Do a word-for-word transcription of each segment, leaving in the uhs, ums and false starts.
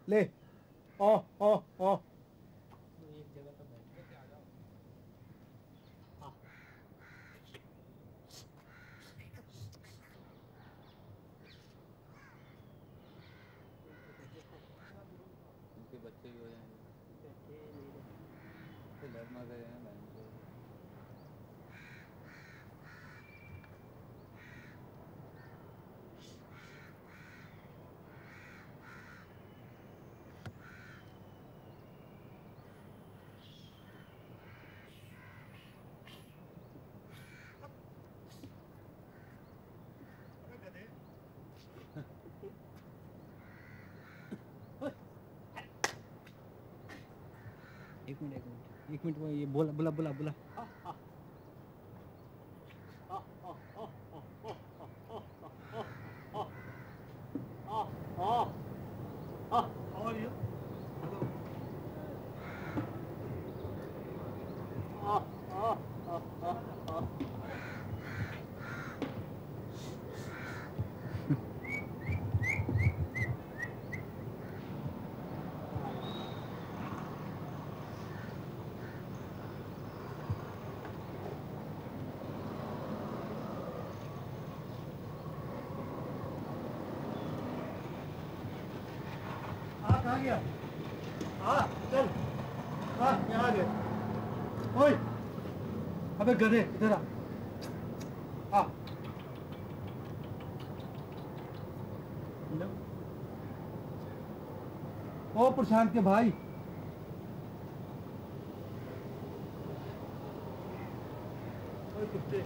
ले ओ ओ ओ एक जगह तो बैठ के आ जाओ। हाँ उनके बच्चे भी हो जाएंगे। बैठे नहीं रहे फिर लड़ना करेंगे बहन को। एक मिनट एक मिनट एक मिनट वो ये बोला बोला बोला बोला कहाँ गया? हाँ चल हाँ यहाँ आ गए। ओए अबे गधे इधर आ। हाँ ओ प्रशांत के भाई ओए कुत्ते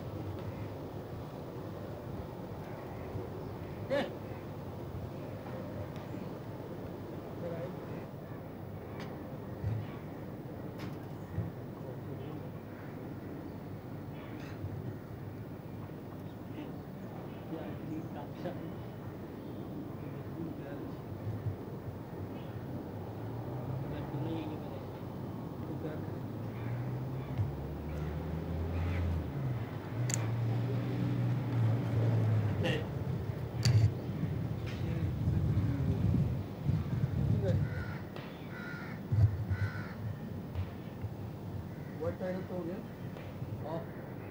What kind of tool is? Off.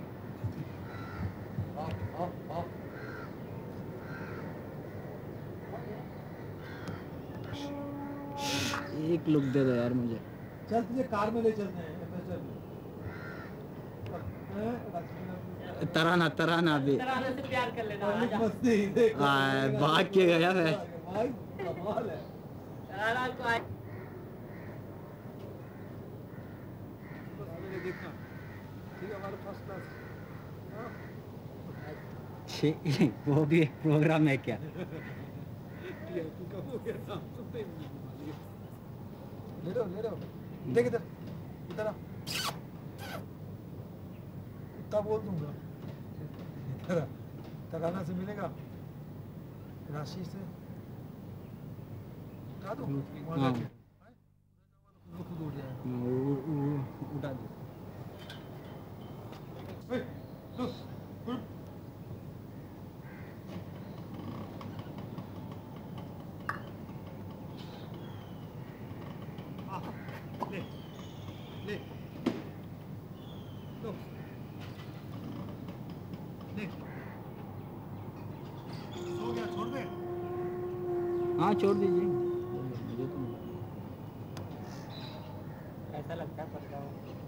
Off, off, off. एक लुक दे दो यार मुझे। चल तुझे कार में ले चलते हैं। तराना तराना भी तराना से प्यार कर लेना। भाग के गया मैं। भाई कमाल है। तराना को आए देखना ठीक है हमारे फर्स्ट क्लास। वो भी एक प्रोग्राम है क्या? तू कब हो गया था? ले लो ले लो देख इधर इधर आ। कुत्ता बोल दूंगा। इधर आ। तराना से मिलेगा राशि से उठा दो। हाँ खुद उड़ जाएगा। उठा दो। ले ले लो ले सो गया छोड़ दे। हाँ छोड़ दीजिए मुझे तो ऐसा लगता है पड़ जाओ।